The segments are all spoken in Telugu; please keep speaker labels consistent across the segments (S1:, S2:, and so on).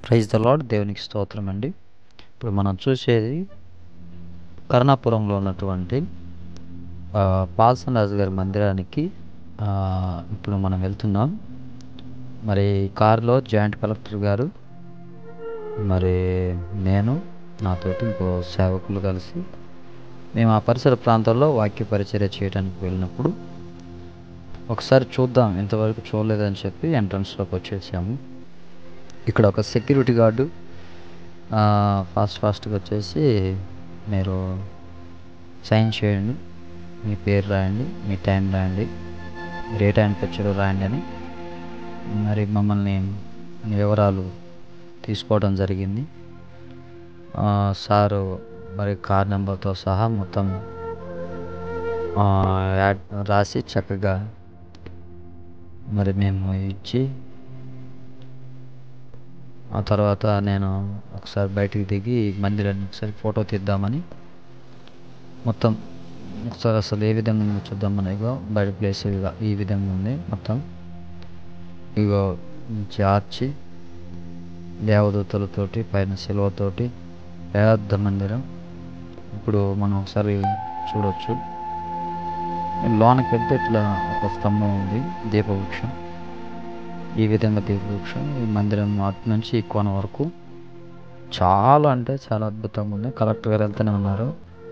S1: Praise the lord. దేవునికి స్తోత్రం అండి. ఇప్పుడు మనం చూసేది కరుణాపురంలో ఉన్నటువంటి పాల్సన్ రాజు గారి మందిరానికి ఇప్పుడు మనం వెళ్తున్నాం. మరి కారులో జాయింట్ కలెక్టర్ గారు, మరి నేను, నాతోటి ఇంకో సేవకులు కలిసి మేము ఆ పరిసర ప్రాంతాల్లో వాక్య పరిచర్య చేయడానికి వెళ్ళినప్పుడు ఒకసారి చూద్దాం, ఇంతవరకు చూడలేదని చెప్పి ఎంట్రన్స్లోకి వచ్చేసాము. ఇక్కడ ఒక సెక్యూరిటీ గార్డు ఫాస్ట్గా వచ్చేసి, మీరు సైన్ చేయండి, మీ పేరు రాయండి, మీ టైం రాయండి, మీరు ఏ టైంకి వచ్చారో రాయండి అని మరి మమ్మల్ని వివరాలు తీసుకోవడం జరిగింది. సారు మరి కార్ నెంబర్తో సహా మొత్తం యాడ్ రాసి చక్కగా మరి మేము ఇచ్చి, ఆ తర్వాత నేను ఒకసారి బయటికి దిగి మందిరాన్ని ఒకసారి ఫోటో తీద్దామని మొత్తం ఒకసారి అసలు ఏ విధంగా ఉందో చూద్దామని, ఇగో బయట ప్లేస్ ఈ విధంగా ఉంది. మొత్తం ఇగో చార్చి, దేవదూతలతోటి, పైన శిలువతోటి పెద్ద మందిరం. ఇప్పుడు మనం ఒకసారి చూడవచ్చు. లోనకి వెళ్తే ఇట్లా ఒక స్తంభం ఉంది, దీపవృక్షం. ఈ విధంగా దీపవృక్షం ఈ మందిరం అటు నుంచి ఈ కోన వరకు చాలా అంటే చాలా అద్భుతంగా ఉంది. కలెక్టర్ గారు వెళ్తూనే ఉన్నారు.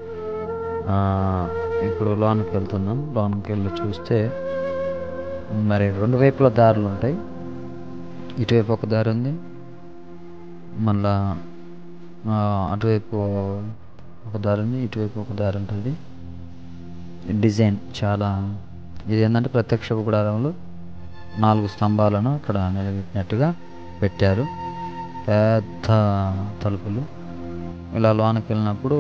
S1: ఇప్పుడు లోనికి వెళ్తున్నాం. లోనికి వెళ్ళి చూస్తే మరి రెండు వైపుల దారులు ఉంటాయి. ఇటువైపు ఒక దారి ఉంది, మళ్ళా అటువైపు ఒక దారి ఉంది, ఇటువైపు ఒక దారి ఉంటుంది. డిజైన్ చాలా ఇది ఏంటంటే ప్రత్యక్ష గుడారంలో 4 స్తంభాలను అక్కడ నిలబెట్టినట్టుగా పెట్టారు. పెద్ద తలుపులు. ఇలా లోనికి వెళ్ళినప్పుడు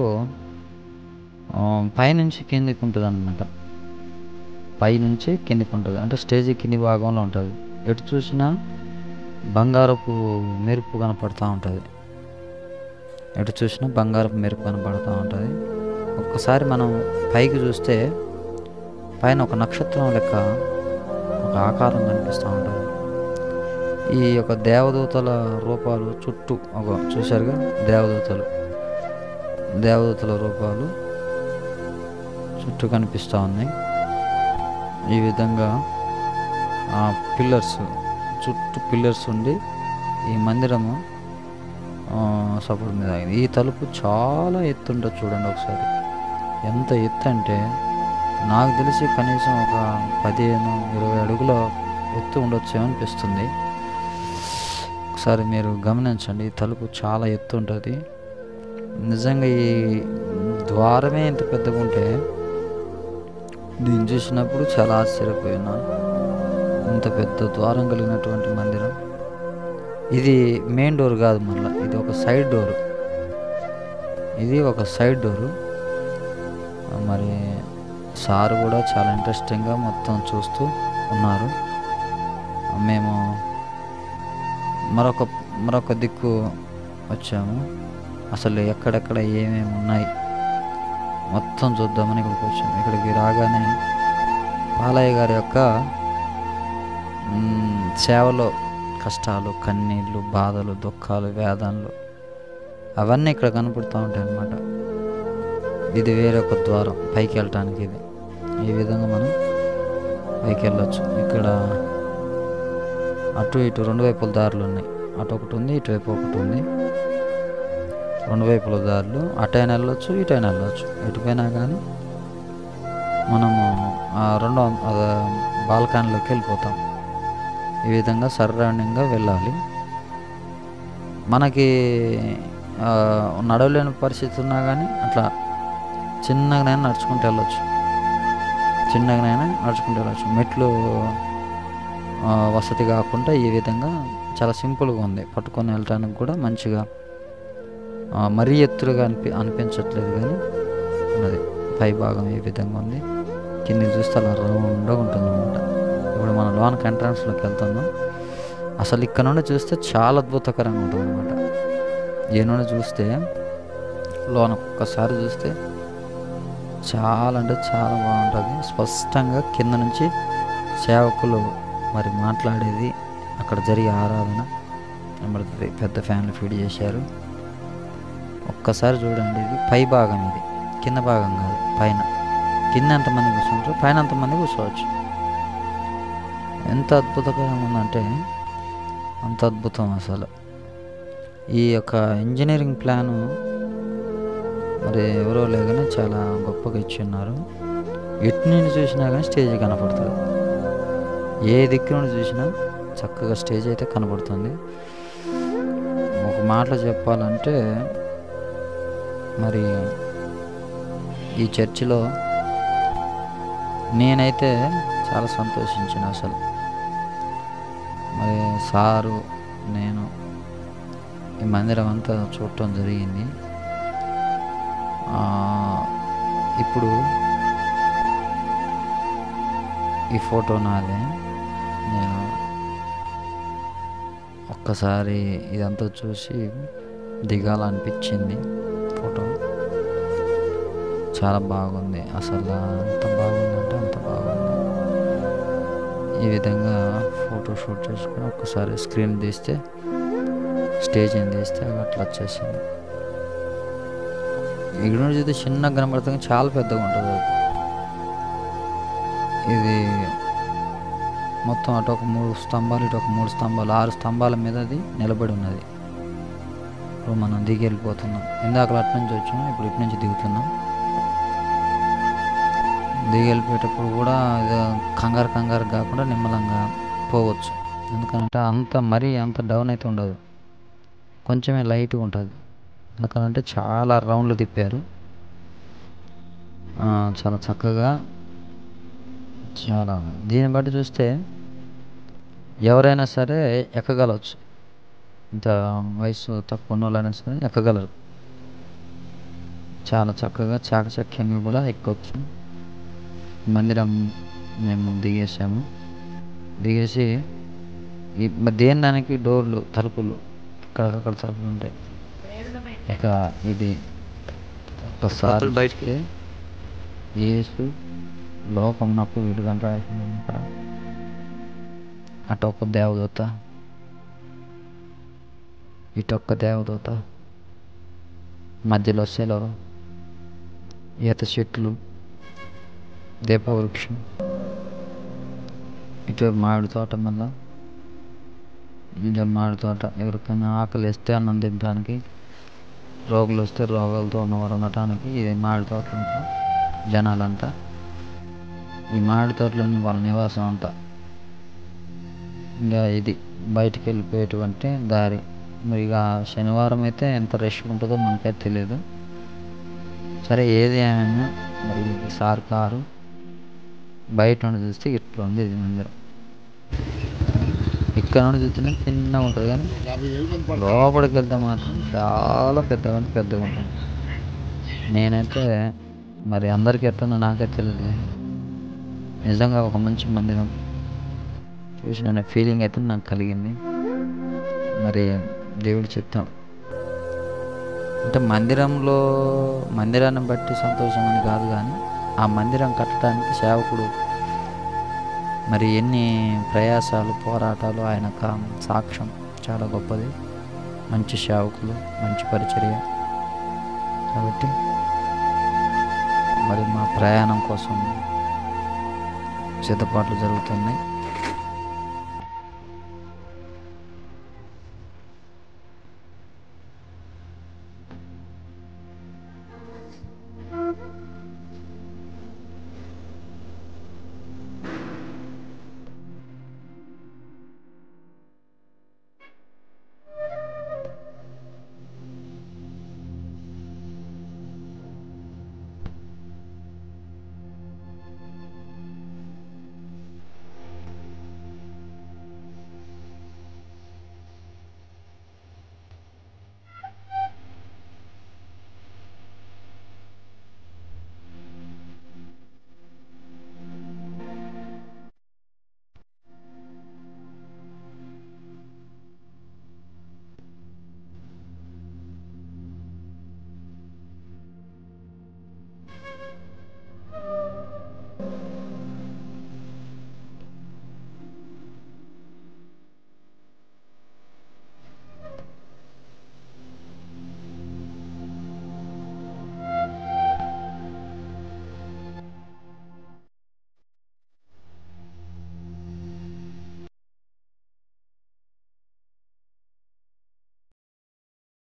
S1: పైనుంచి కిందికి ఉంటుంది అన్నమాట. పైనుంచి కిందికి ఉంటుంది అంటే స్టేజీ కింది భాగంలో ఉంటుంది. ఎటు చూసినా బంగారపు మెరుపు కనపడుతూ ఉంటుంది. ఎటు చూసినా బంగారపు మెరుపు కనపడుతూ ఉంటుంది. ఒక్కసారి మనం పైకి చూస్తే పైన ఒక నక్షత్రం లెక్క ఒక ఆకారం కనిపిస్తూ ఉంటుంది. ఈ యొక్క దేవదూతల రూపాలు చుట్టూ చూశారుగా, దేవదూతల రూపాలు చుట్టూ కనిపిస్తూ ఉన్నాయి. ఈ విధంగా ఆ చుట్టూ పిల్లర్స్ ఉండి ఈ మందిరము సపోర్ట్ మీద ఆగింది. ఈ తలుపు చాలా ఎత్తు ఉంటుంది. చూడండి ఒకసారి ఎంత ఎత్తు అంటే నాకు తెలిసి కనీసం ఒక 15-20 అడుగుల ఎత్తు ఉండొచ్చేమో అనిపిస్తుంది. ఒకసారి మీరు గమనించండి. ఈ తలుపు చాలా ఎత్తు ఉంటుంది. నిజంగా ఈ ద్వారమే ఇంత పెద్దగా ఉంటే దీన్ని చూసినప్పుడు చాలా ఆశ్చర్యపోయినా. ఇంత పెద్ద ద్వారం కలిగినటువంటి మందిరం. ఇది మెయిన్ డోర్ కాదు, మళ్ళీ ఇది ఒక సైడ్ డోరు. మరి సార్ కూడా చాలా ఇంట్రెస్టింగ్గా మొత్తం చూస్తూ ఉన్నారు. మేము మరొక దిక్కు వచ్చాము. అసలు ఎక్కడెక్కడ ఏమేమి ఉన్నాయి మొత్తం చూద్దామని ఇక్కడికి వచ్చాము. ఇక్కడికి రాగానే పాలయ్య గారి యొక్క సేవలో కష్టాలు, కన్నీళ్ళు, బాధలు, దుఃఖాలు, వేదనలు అవన్నీ ఇక్కడ కనపడుతూ ఉంటాయి అన్నమాట. ఇది వేరొక ద్వారం పైకి వెళ్ళటానికి. ఇది ఈ విధంగా మనం పైకి వెళ్ళొచ్చు. ఇక్కడ అటు ఇటు రెండు వైపుల దారులు ఉన్నాయి. అటు ఒకటి ఉంది, ఇటువైపు ఒకటి ఉంది. రెండు వైపుల దారులు అటైనా వెళ్ళొచ్చు, ఇటైనా వెళ్ళొచ్చు. ఎటుపోయినా కానీ మనము ఆ రెండో బాల్కనీలోకి వెళ్ళిపోతాం. ఈ విధంగా సరౌండింగ్గా వెళ్ళాలి. మనకి నడవలేని పరిస్థితి ఉన్నా కానీ అట్లా చిన్నగానైనా నడుచుకుంటూ వెళ్ళొచ్చు. మెట్లు వసతి కాకుండా ఈ విధంగా చాలా సింపుల్గా ఉంది. పట్టుకొని వెళ్ళటానికి కూడా మంచిగా మరీ ఎత్తుగా అనిపించట్లేదు కానీ ఉన్నది. పై భాగం ఈ విధంగా ఉంది. కింద చూస్తే అలా రౌండ్గా ఉంటుంది అన్నమాట. ఇప్పుడు మనం లోనకి ఎంట్రన్స్లోకి వెళ్తున్నాం. అసలు ఇక్కడ నుండి చూస్తే చాలా అద్భుతకరంగా ఉంటుంది అన్నమాట. ఈ నుండి చూస్తే లోనకు ఒక్కసారి చూస్తే చాలా అంటే చాలా బాగుంటుంది. స్పష్టంగా కింద నుంచి సేవకులు మరి మాట్లాడేది, అక్కడ జరిగే ఆరాధన కనబడుతుంది. పెద్ద ఫ్యాన్లు ఫిట్ చేశారు. ఒక్కసారి చూడండి, ఇది పై భాగం, ఇది కింద భాగం కాదు, పైన. కింద ఎంతమంది కూర్చుంటారు, పైన అంతమంది కూర్చోవచ్చు. ఎంత అద్భుతకరంగా ఉందంటే అంత అద్భుతం అసలు. ఈ యొక్క ఇంజనీరింగ్ ప్లాను మరి ఎవరో లేగానే చాలా గొప్పగా ఇచ్చి ఉన్నారు. ఎటు నుండి చూసినా కానీ స్టేజ్ కనపడుతుంది. ఏ దిక్కు నుండి చూసినా చక్కగా స్టేజ్ అయితే కనపడుతుంది. ఒక మాటలో చెప్పాలంటే మరి ఈ చర్చిలో నేనైతే చాలా సంతోషించిన అసలు. మరి సారు నేను ఈ మందిరం అంతా చూడటం జరిగింది. ఇప్పుడు ఈ ఫోటో నాదే. నేను ఒక్కసారి ఇదంతా చూసి దిగాలనిపించింది. ఫోటో చాలా బాగుంది అసలు. ఎంత బాగుందంటే అంత బాగుంది. ఈ విధంగా ఫోటో షూట్ చేసుకుని ఒక్కసారి స్క్రీన్ తీస్తే, స్టేజ్ ఏం తీస్తే అట్లా వచ్చేసింది. ఇక్కడ నుంచి చూస్తే చిన్నగా కనబడుతుంది, చాలా పెద్దగా ఉంటుంది అది. ఇది మొత్తం అటు ఒక 3 స్తంభాలు, ఇటు ఒక 3 స్తంభాలు, 6 స్తంభాల మీద అది నిలబడి ఉన్నది. ఇప్పుడు మనం దిగి వెళ్ళిపోతున్నాం. ఇందాక అటు నుంచి వచ్చాము, ఇప్పుడు ఇటు నుంచి దిగుతున్నాం. దిగి వెళ్ళిపోయేటప్పుడు కూడా కంగారు కాకుండా నిమ్మలంగా పోవచ్చు. ఎందుకంటే మరీ అంత డౌన్ అయితే ఉండదు, కొంచెమే లైట్గా ఉంటుంది. ఎందుకంటే చాలా రౌండ్లు తిప్పారు. చాలా చక్కగా, చాలా దీన్ని బట్టి చూస్తే ఎవరైనా సరే ఎక్కగలవచ్చు. ఇంత వయసు తక్కువ ఉన్న వాళ్ళైనా సరే ఎక్కగలరు. చాలా చక్కగా చాకచక్యంగా కూడా ఎక్కవచ్చు. మందిరం మేము దిగేసి దేని దానికి డోర్లు, తలుపులు, అక్కడ తలుపులు ఉంటాయి. ఇక ఇది ఒక్కసారి బయటికి యేసు లోకమునకు విడుదల రాసిందంట. అటొక్క దేవదూత, ఇటొక్క దేవదూత, మధ్యలో సెలవు, ఈత చెట్లు, దీపవృక్షం, ఇటు మామిడి తోట, మళ్ళా మామిడి తోట. ఎవరికైనా ఆకలి వేస్తే అన్నం తినడానికి, రోగులు వస్తే రోగాలతో ఉన్నవారు ఉండటానికి ఇది మామిడి తోట జనాలంతా. ఈ మామిడి తోటలోని వాళ్ళ నివాసం అంతా. ఇంకా ఇది బయటికి వెళ్ళిపోయేటువంటి దారి. మరి ఇక శనివారం అయితే ఎంత రష్ ఉంటుందో మనకైతే తెలియదు. సరే, ఏది ఏమైనా మరి సార్ కారు బయట నుండి చూస్తే ఇట్లా ఉంది ఇది మందిరం. ఇక్కడ నుండి చూస్తేనే చిన్నగా ఉంటుంది, కానీ లోపలికి వెళ్తే మాత్రం చాలా పెద్దగా ఉంటుంది. నేనైతే మరి అందరికీ ఎట్లా నాకైతే తెలియదు, నిజంగా ఒక మంచి మందిరం చూసిన ఫీలింగ్ అయితే నాకు కలిగింది. మరి దేవుడి చిత్తం అంటే మందిరాన్ని బట్టి సంతోషం అని కాదు, కానీ ఆ మందిరం కట్టడానికి సేవకుడు మరి ఎన్ని ప్రయాసాలు, పోరాటాలు, ఆయన సాక్ష్యం చాలా గొప్పది. మంచి సేవకులు, మంచి పరిచర్య. కాబట్టి మరి మా ప్రయాణం కోసం సిద్ధపాట్లు జరుగుతున్నాయి.